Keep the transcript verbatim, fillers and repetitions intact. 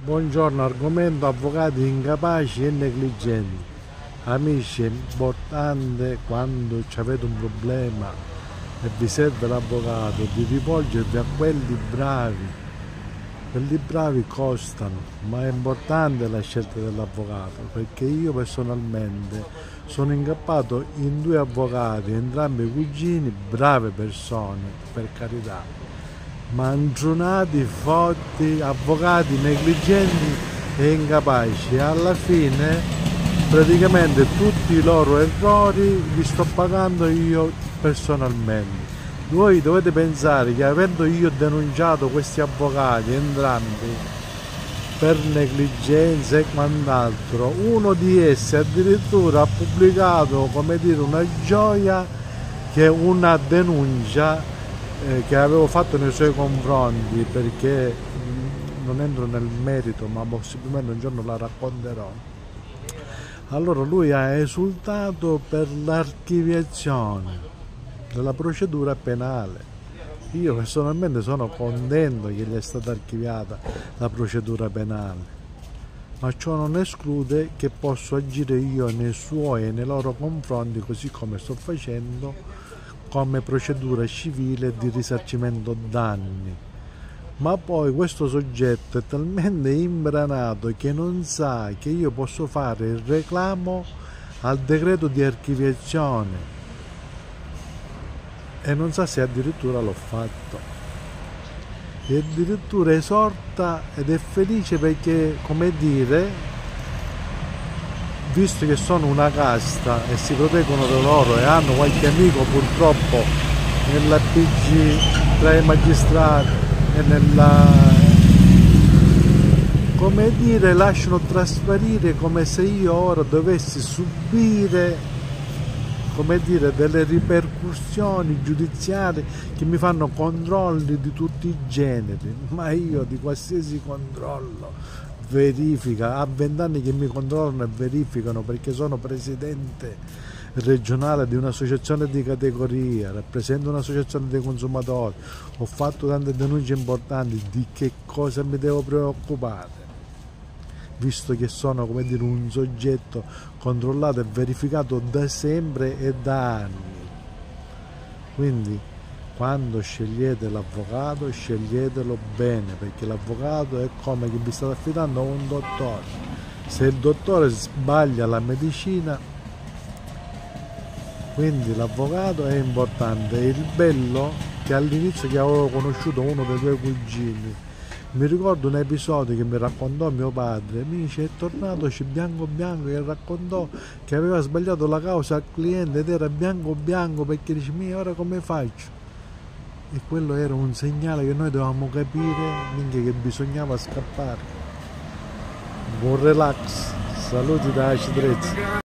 Buongiorno, argomento avvocati incapaci e negligenti. Amici, è importante quando avete un problema e vi serve l'avvocato di rivolgervi a quelli bravi. Quelli bravi costano, ma è importante la scelta dell'avvocato, perché io personalmente sono incappato in due avvocati, entrambi cugini, brave persone, per carità, mantronati, forti, avvocati negligenti e incapaci. Alla fine praticamente tutti i loro errori li sto pagando io personalmente. Voi dovete pensare che avendo io denunciato questi avvocati entrambi per negligenza e quant'altro, uno di essi addirittura ha pubblicato, come dire, una gioia, che è una denuncia eh, che avevo fatto nei suoi confronti, perché mh, non entro nel merito, ma possibilmente un giorno la racconterò. Allora lui ha esultato per l'archiviazione della procedura penale. Io personalmente sono contento che gli è stata archiviata la procedura penale, ma ciò non esclude che posso agire io nei suoi e nei loro confronti, così come sto facendo, come procedura civile di risarcimento danni. Ma poi questo soggetto è talmente imbranato che non sa che io posso fare il reclamo al decreto di archiviazione e non sa se addirittura l'ho fatto. E addirittura esorta ed è felice perché, come dire, visto che sono una casta e si proteggono da loro e hanno qualche amico purtroppo nella P G, tra i magistrati e nella, come dire, lasciano trasparire come se io ora dovessi subire, come dire, delle ripercussioni giudiziarie che mi fanno controlli di tutti i generi, ma io di qualsiasi controllo, verifica, a vent'anni che mi controllano e verificano, perché sono presidente regionale di un'associazione di categoria, rappresento un'associazione dei consumatori, ho fatto tante denunce importanti, di che cosa mi devo preoccupare? Visto che sono, come dire, un soggetto controllato e verificato da sempre e da anni. Quindi quando scegliete l'avvocato, sceglietelo bene, perché l'avvocato è come che vi state affidando a un dottore. Se il dottore sbaglia la medicina, quindi l'avvocato è importante. Il bello che all'inizio che avevo conosciuto uno dei tuoi cugini, mi ricordo un episodio che mi raccontò mio padre, mi dice: è tornato bianco bianco, che raccontò che aveva sbagliato la causa al cliente ed era bianco bianco, perché dice: mi ora come faccio? E quello era un segnale che noi dovevamo capire, che bisognava scappare. Buon relax, saluti da Aci Trezzi.